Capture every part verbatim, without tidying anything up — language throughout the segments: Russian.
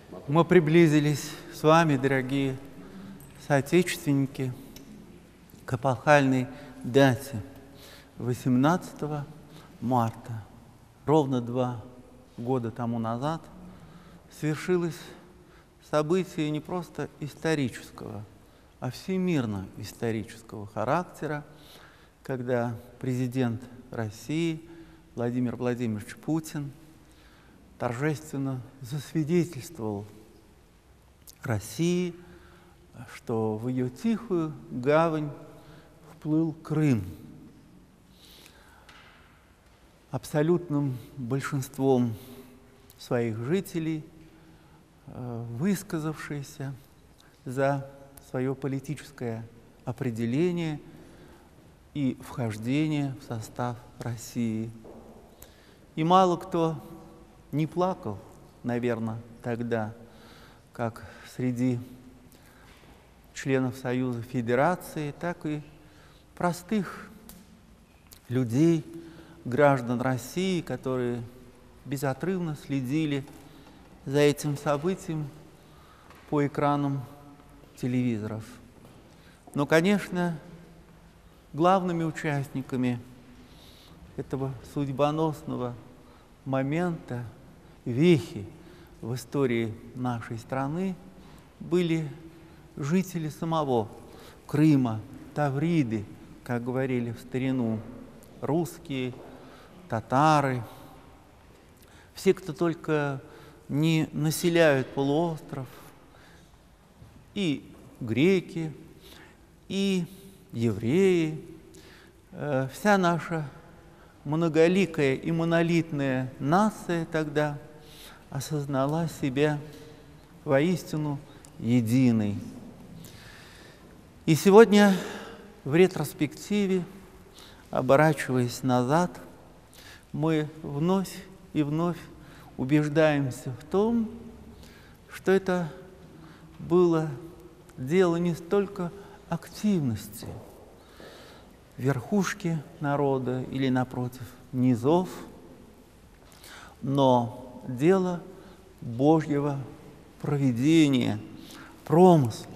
Мы приблизились с вами, дорогие соотечественники, к эпохальной дате восемнадцатого марта. Ровно два года тому назад свершилось событие не просто исторического, а всемирно-исторического характера, когда президент России Владимир Владимирович Путин торжественно засвидетельствовал России, что в ее тихую гавань вплыл Крым. Абсолютным большинством своих жителей, высказавшиеся за свое политическое определение и вхождение в состав России. И мало кто не плакал, наверное, тогда, как среди членов Союза Федерации, так и простых людей, граждан России, которые безотрывно следили за этим событием по экранам телевизоров. Но, конечно, главными участниками этого судьбоносного момента, вехи в истории нашей страны были жители самого Крыма, тавриды, как говорили в старину, русские, татары, все, кто только не населяют полуостров, и греки, и евреи, э, вся наша многоликая и монолитная нация тогда осознала себя воистину единой. И сегодня в ретроспективе, оборачиваясь назад, мы вновь и вновь убеждаемся в том, что это было дело не столько активности верхушки народа или, напротив, низов, но дело Божьего провидения, промысла.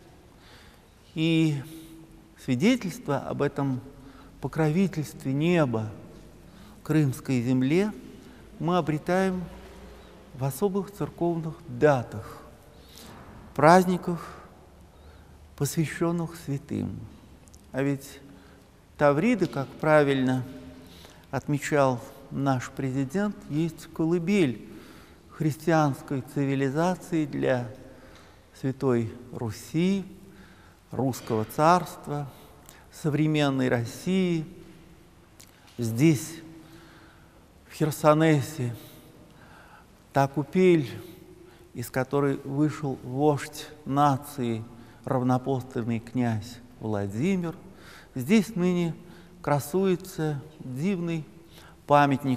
И свидетельство об этом покровительстве неба крымской земле мы обретаем в особых церковных датах, праздниках, посвященных святым. А ведь тавриды, как правильно отмечал наш президент, есть колыбель христианской цивилизации для Святой Руси, Русского царства, современной России. Здесь, в Херсонесе, та купель, из которой вышел вождь нации, равноапостольный князь Владимир. Здесь ныне красуется дивный памятник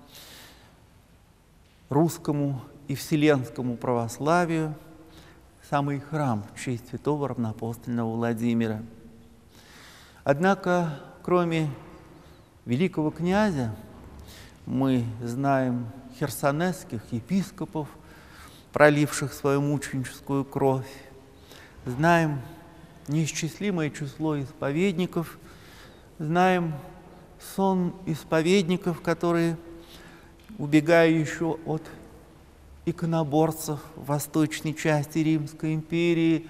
русскому и вселенскому православию, самый храм в честь святого равноапостольного Владимира. Однако, кроме великого князя, мы знаем херсонесских епископов, проливших свою мученическую кровь, знаем неисчислимое число исповедников, знаем сон исповедников, которые, убегая еще от иконоборцев в восточной части Римской империи,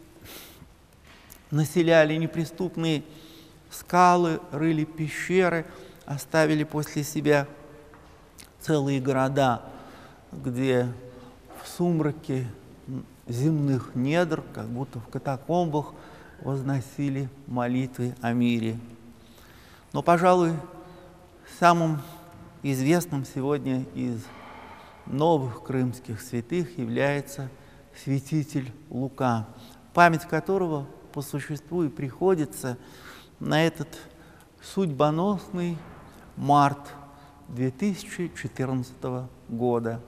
населяли неприступные скалы, рыли пещеры, оставили после себя целые города, где в сумраке земных недр, как будто в катакомбах, возносили молитвы о мире. Но, пожалуй, самым известным сегодня из новых крымских святых является святитель Лука, память которого по существу и приходится на этот судьбоносный март две тысячи четырнадцатого года.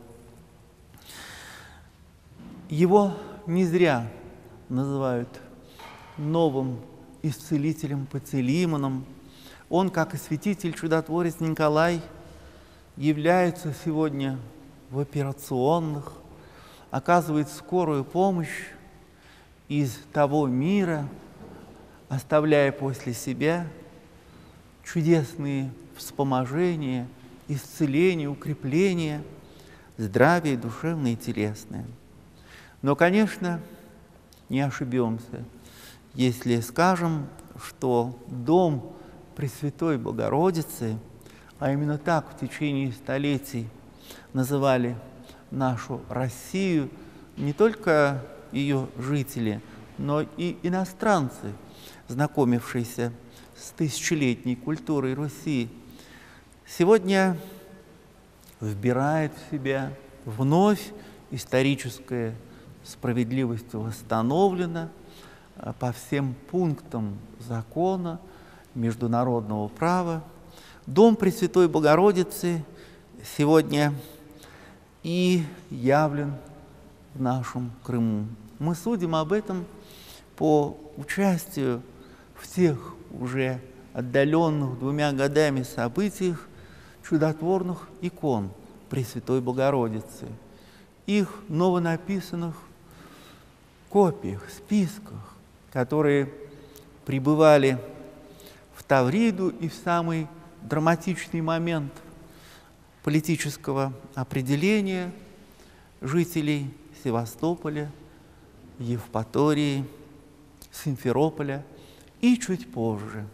Его не зря называют новым исцелителем Пантелеймоном. Он, как и святитель-чудотворец Николай, является сегодня в операционных, оказывает скорую помощь из того мира, оставляя после себя чудесные вспоможения, исцеления, укрепления, здравие душевное и телесное. Но, конечно, не ошибемся, если скажем, что дом Пресвятой Богородицы, а именно так в течение столетий называли нашу Россию не только ее жители, но и иностранцы, знакомившиеся с тысячелетней культурой Руси, сегодня вбирает в себя вновь историческая справедливость восстановлена по всем пунктам закона, международного права. Дом Пресвятой Богородицы сегодня и явлен в нашем Крыму. Мы судим об этом по участию в тех уже отдаленных двумя годами событиях чудотворных икон Пресвятой Богородицы, их новонаписанных копиях, списках, которые прибывали в Тавриду и в самый драматичный момент политического определения жителей Севастополя, Евпатории, Симферополя и чуть позже.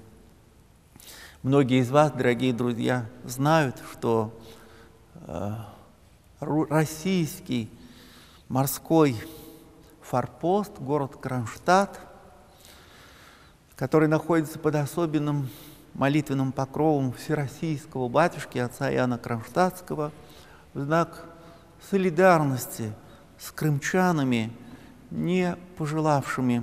Многие из вас, дорогие друзья, знают, что э, российский морской форпост, город Кронштадт, который находится под особенным молитвенным покровом всероссийского батюшки, отца Иоанна Кронштадтского, в знак солидарности с крымчанами, не пожелавшими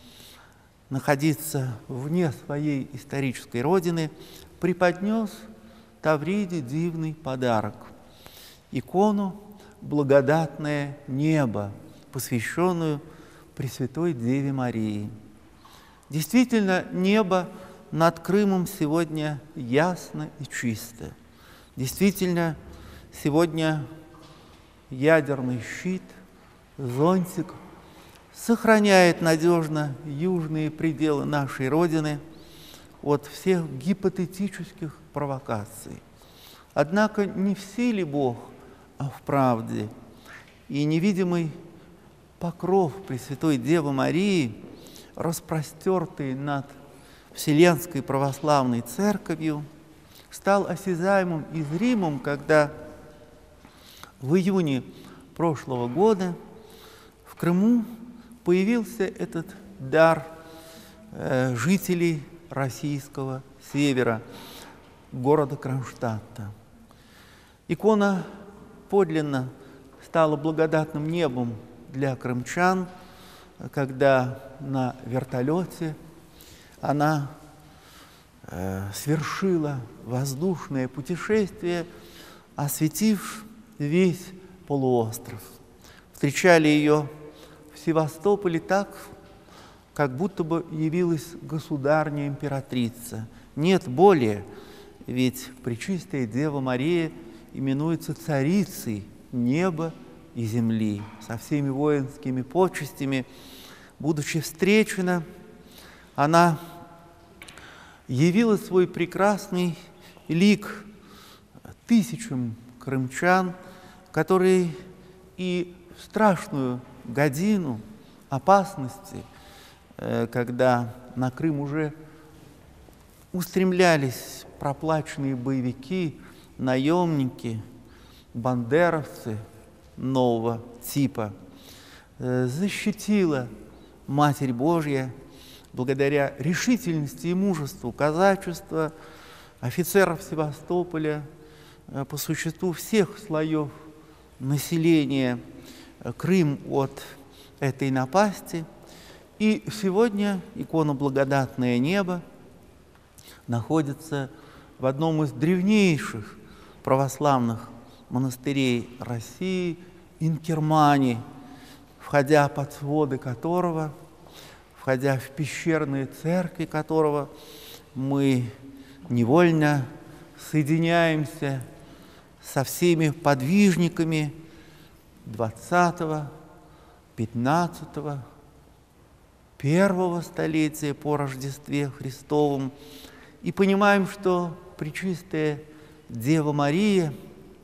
находиться вне своей исторической родины, преподнес Тавриде дивный подарок – икону «Благодатное небо», посвященную Пресвятой Деве Марии. Действительно, небо над Крымом сегодня ясно и чисто. Действительно, сегодня ядерный щит, зонтик сохраняет надежно южные пределы нашей Родины от всех гипотетических провокаций. Однако не в силе Бог, а в правде. И невидимый покров Пресвятой Девы Марии, распростертый над Вселенской Православной Церковью, стал осязаемым и зримым, когда в июне прошлого года в Крыму появился этот дар э, жителей российского севера, города Кронштадта. Икона подлинно стала благодатным небом для крымчан, когда на вертолете она э, совершила воздушное путешествие, осветив весь полуостров. Встречали ее в Севастополе так, как будто бы явилась государня императрица. Нет более, ведь Пречистая Дева Мария именуется царицей неба и земли, со всеми воинскими почестями. Будучи встречена, она явила свой прекрасный лик тысячам крымчан, которые и в страшную годину опасности, когда на Крым уже устремлялись проплаченные боевики, наемники, бандеровцы нового типа, защитила Матерь Божья благодаря решительности и мужеству казачества, офицеров Севастополя, по существу всех слоев населения Крым от этой напасти. И сегодня икона «Благодатное небо» находится в одном из древнейших православных монастырей России, Инкермане, входя под своды которого, входя в пещерные церкви которого, мы невольно соединяемся со всеми подвижниками двадцатого, пятнадцатого, первого столетия по Рождестве Христовом, и понимаем, что Пречистая Дева Мария,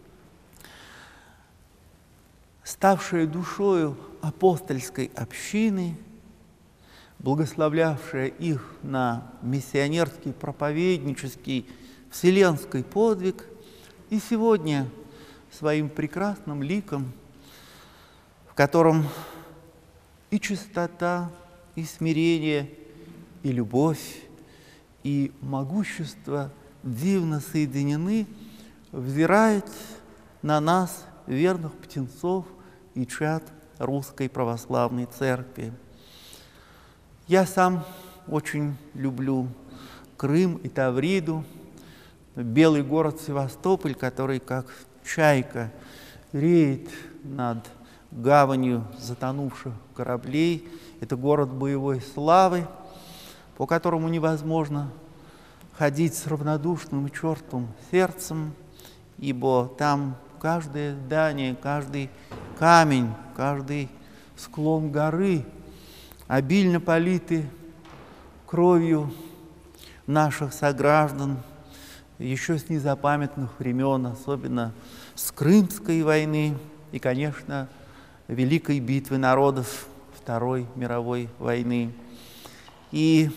ставшая душою апостольской общины, благословлявшая их на миссионерский, проповеднический, вселенский подвиг, и сегодня своим прекрасным ликом, в котором и чистота, и смирение, и любовь, и могущество дивно соединены, взирает на нас, верных птенцов и чад Русской Православной Церкви. Я сам очень люблю Крым и Тавриду, белый город Севастополь, который как чайка реет над гаванью затонувших кораблей. Это город боевой славы, по которому невозможно ходить с равнодушным и чертовым сердцем, ибо там каждое здание, каждый камень, каждый склон горы обильно политы кровью наших сограждан еще с незапамятных времен, особенно с Крымской войны и, конечно, Великой битвы народов Второй мировой войны. И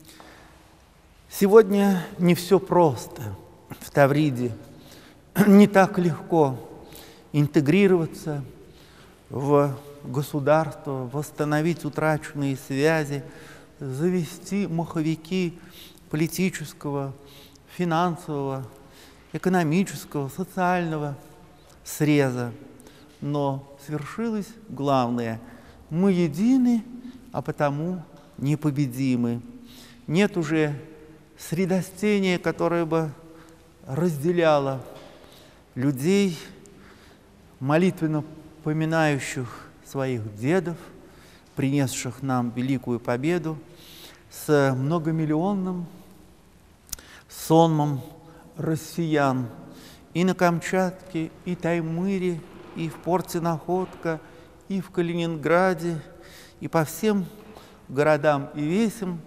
сегодня не все просто в Тавриде, не так легко интегрироваться в государство, восстановить утраченные связи, завести маховики политического, финансового, экономического, социального среза. Но свершилось главное: мы едины, а потому непобедимы. Нет уже средостения, которое бы разделяло людей, молитвенно поминающих своих дедов, принесших нам великую победу, с многомиллионным сонмом россиян и на Камчатке, и Таймыре, и в порте Находка, и в Калининграде, и по всем городам и весям,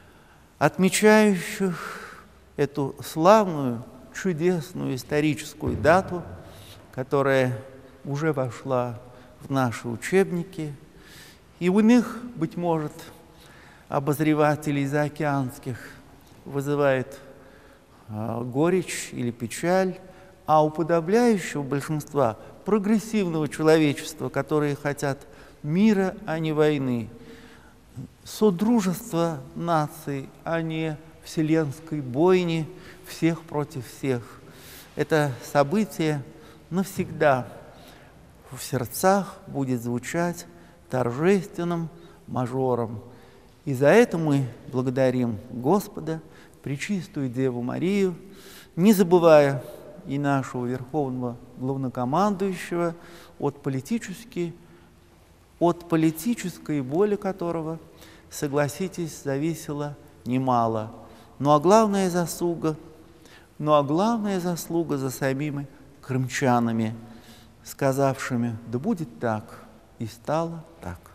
отмечающих эту славную, чудесную историческую дату, которая уже вошла в наши учебники, и у иных, быть может, обозревателей заокеанских вызывает э, горечь или печаль, а у подавляющего большинства прогрессивного человечества, которые хотят мира, а не войны, содружества наций, а не вселенской бойни всех против всех. Это событие навсегда в сердцах будет звучать торжественным мажором. И за это мы благодарим Господа, Пречистую Деву Марию, не забывая и нашего Верховного Главнокомандующего, от политической, от политической воли которого, согласитесь, зависело немало. Ну а главная заслуга, ну а главная заслуга за самими крымчанами, сказавшими: да будет так, и стало так.